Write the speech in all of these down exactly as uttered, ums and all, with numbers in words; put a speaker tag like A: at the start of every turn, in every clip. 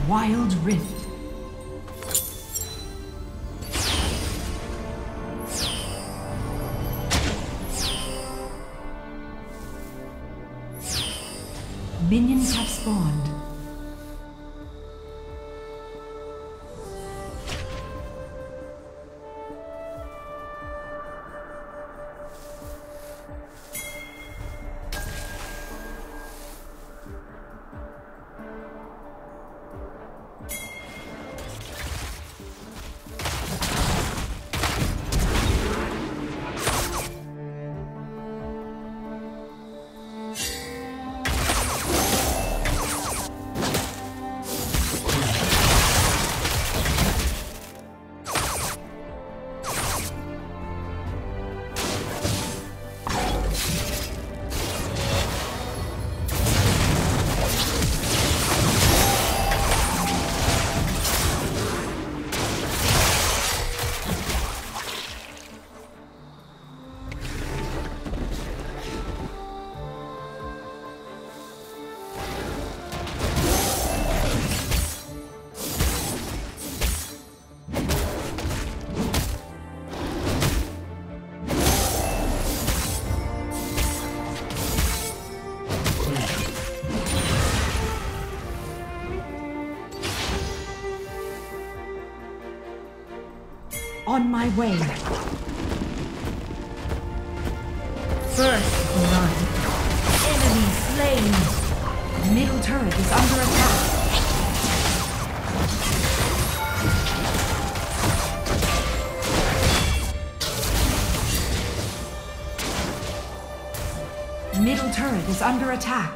A: Wild Rift. Minions have spawned. On my way. First blood. Enemy slain. Middle turret is under attack. Middle turret is under attack.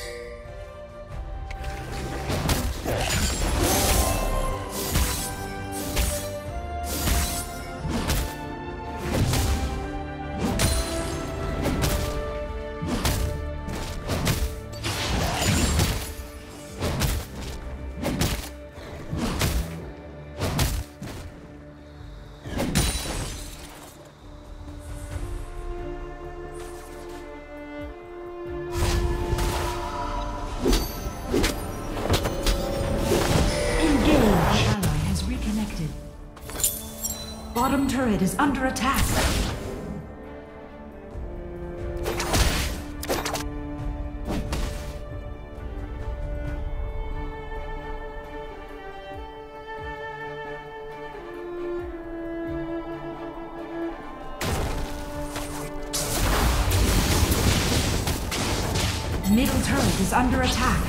A: Bottom turret is under attack. Middle turret is under attack.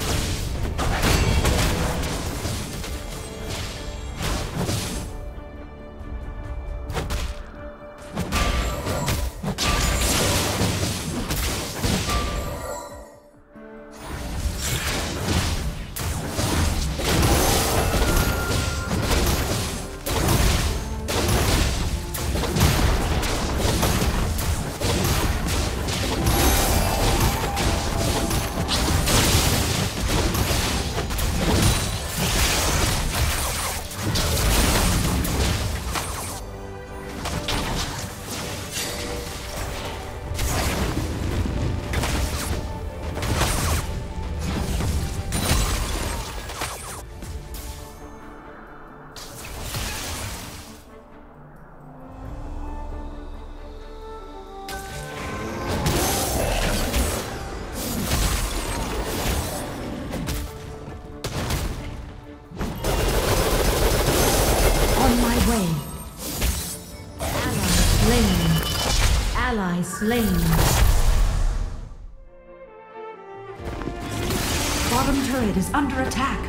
A: Ally slain. Bottom turret is under attack.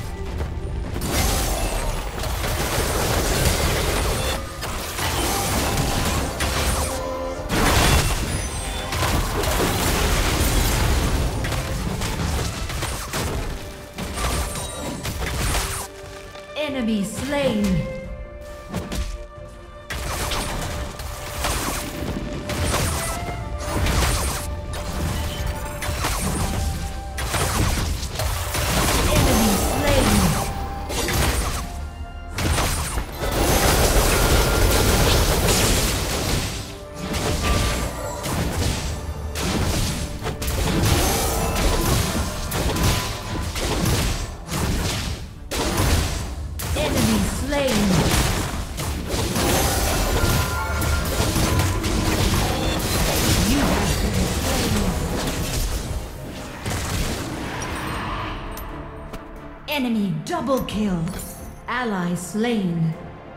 A: Enemy slain. Enemy double kill. Ally slain.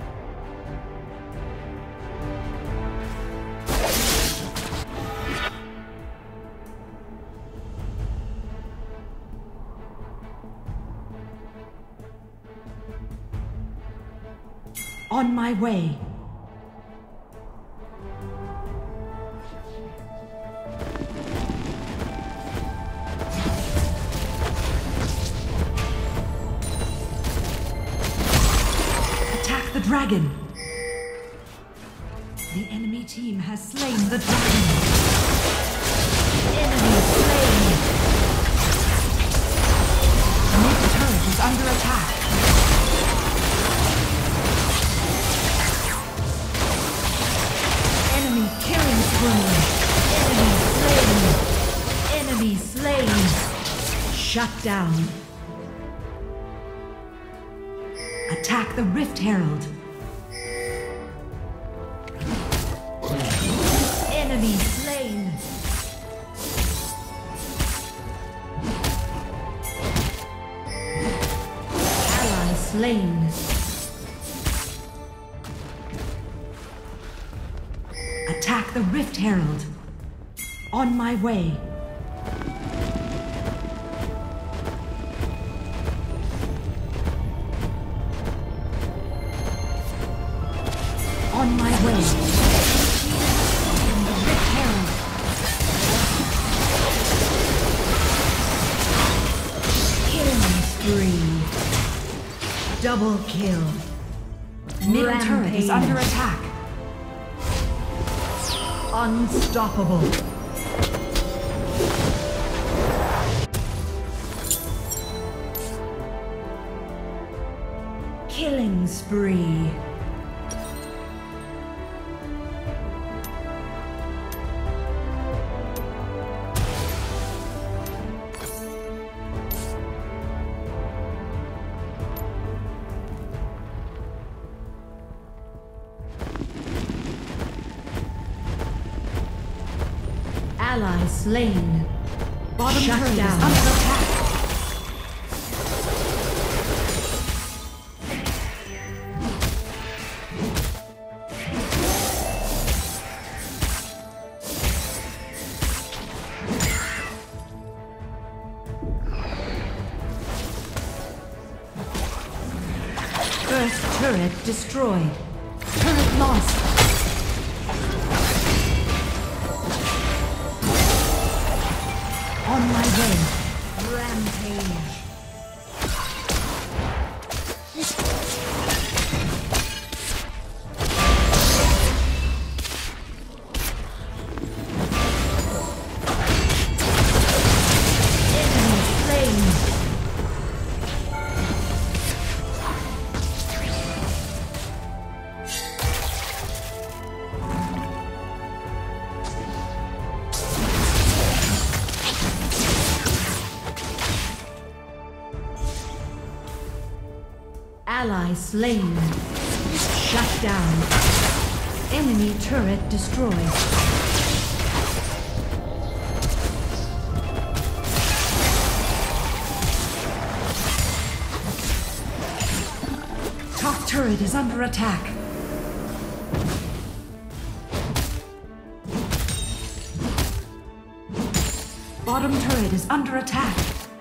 A: On my way. Attack the dragon. The enemy team has slain the dragon. Enemy slain. Mid turret is under attack. Killing spree. Enemy slain. Enemy slain. Shut down. Attack the Rift Herald. Enemy slain. Ally slain. Attack the Rift Herald. On my way. On my way. The Rift Herald. Killing spree. Double kill. Middle turret is under attack. Unstoppable. Killing spree. Ally slain. Bottom turret is under attack. First turret destroyed. Turret lost. On my way. Rampage. Enemy slain. Ally slain. Shut down. Enemy turret destroyed. Top turret is under attack. Bottom turret is under attack.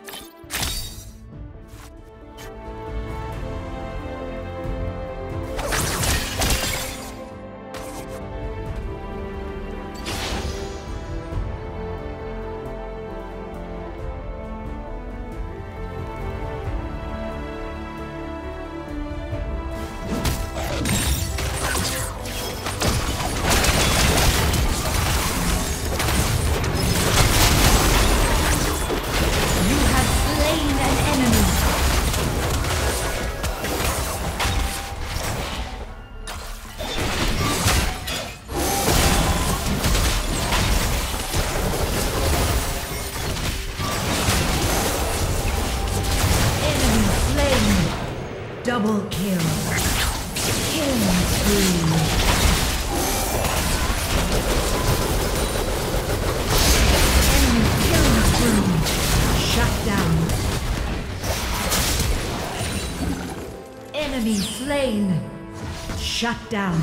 A: Double kill. Killing spree. Enemy killing spree. Shut down. slain. Shut down.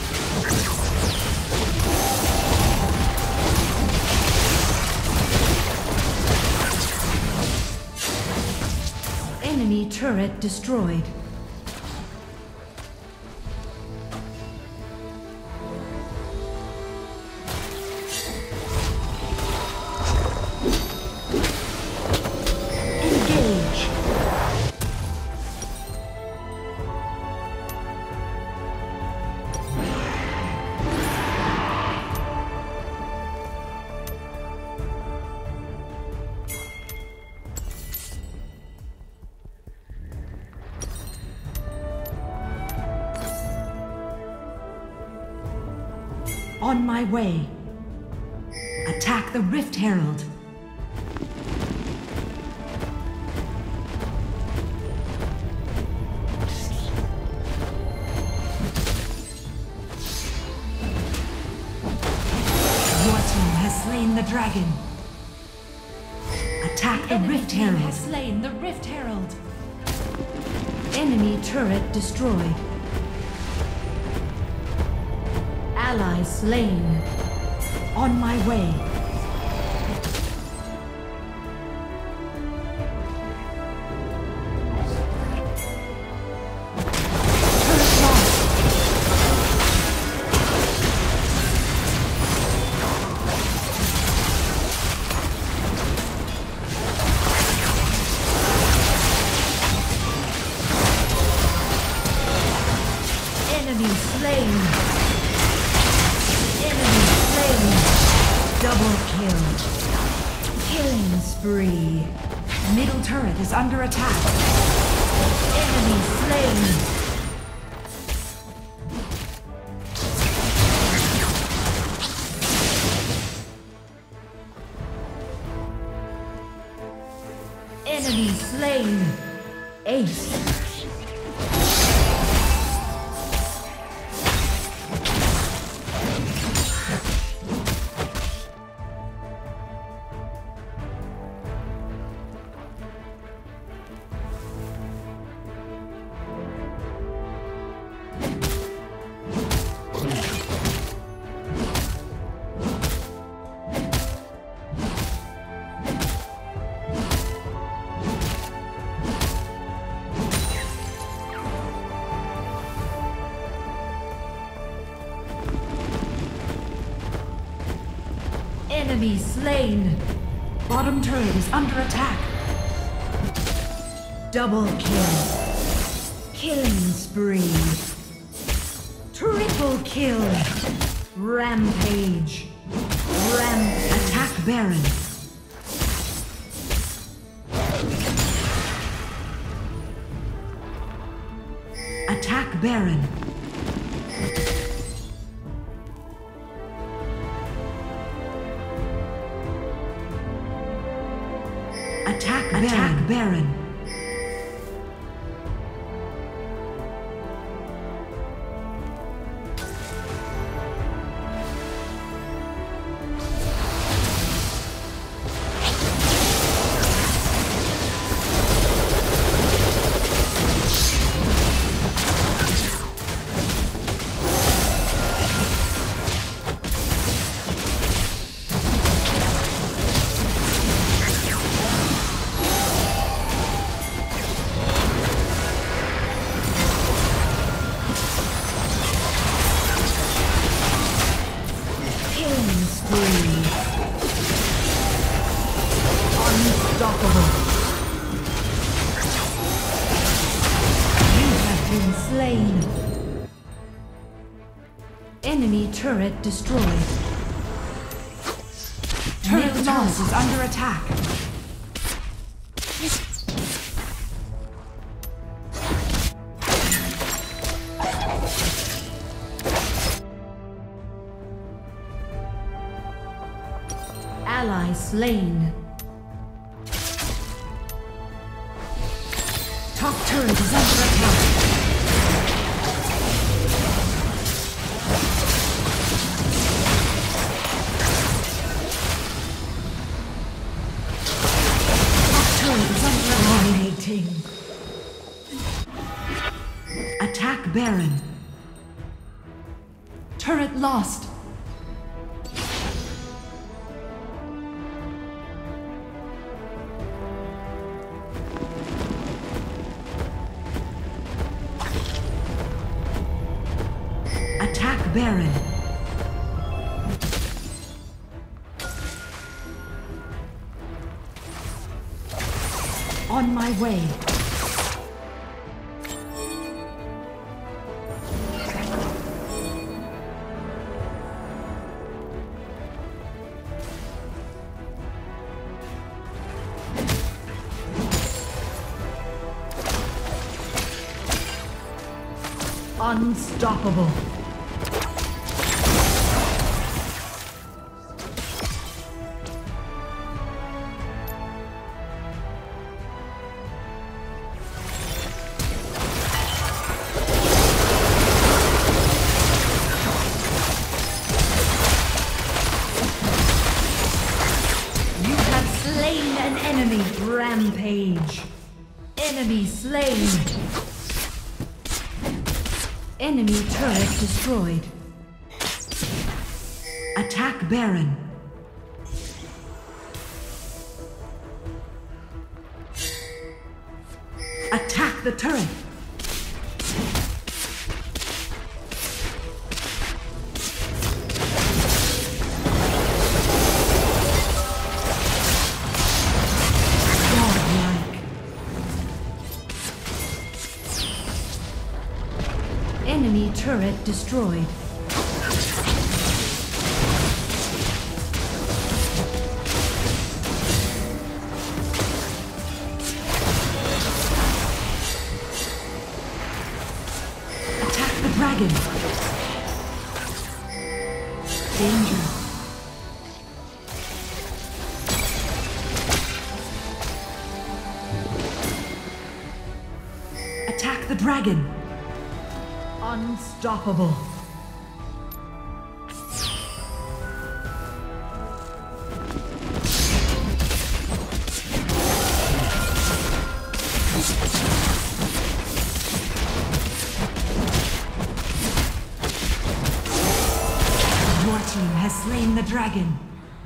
A: Enemy turret destroyed. Engage. On my way. Attack the Rift Herald. Your team has slain the dragon. Attack the Rift Herald. Has slain the Rift Herald. Enemy turret destroyed. Ally slain. On my way. Turret lost. Enemy slain. Double kill. Killing spree. Middle turret is under attack. Enemy slain. Enemy slain. Ace. Enemy slain. Bottom turret is under attack. Double kill. Killing spree. Triple kill. Rampage. Ram attack Baron. Attack Baron. Attack Baron. Attack Baron. Unstoppable. You have been slain. Enemy turret destroyed. Turret loss is under attack. Ally slain. Top turret is under attack. Top turret is under attack. Dominating. Attack Attack Baron. Turret lost. Attack Baron. On my way. Unstoppable. Rampage. Enemy slain. Enemy turret destroyed. Attack Baron. Attack the turret. Enemy turret destroyed. Attack the dragon. Danger. Attack the dragon. Unstoppable. Your team has slain the dragon.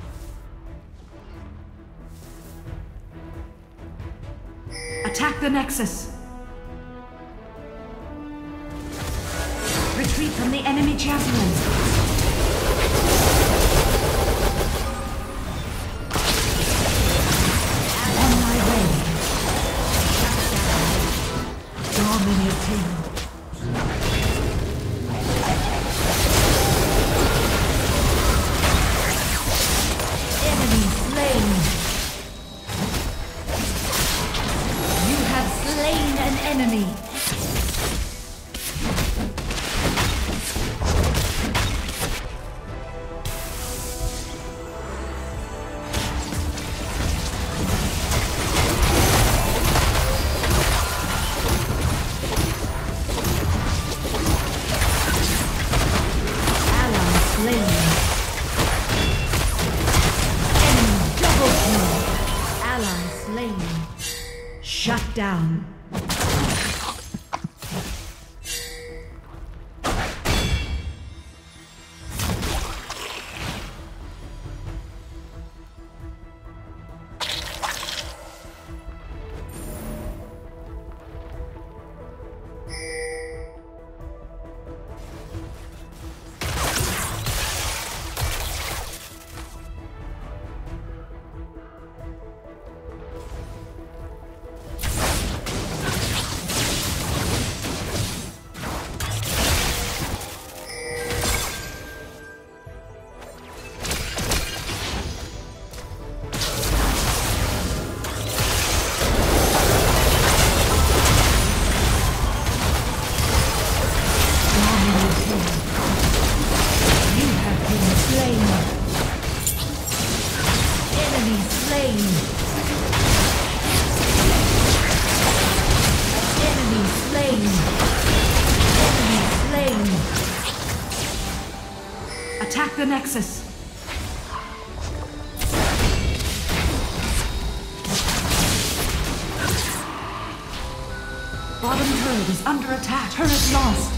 A: Attack the Nexus. Retreat from the enemy champion. On my way. Dominating. Enemy slain. You have slain an enemy. Shut down. Attack the Nexus. Bottom turret is under attack. Turret lost.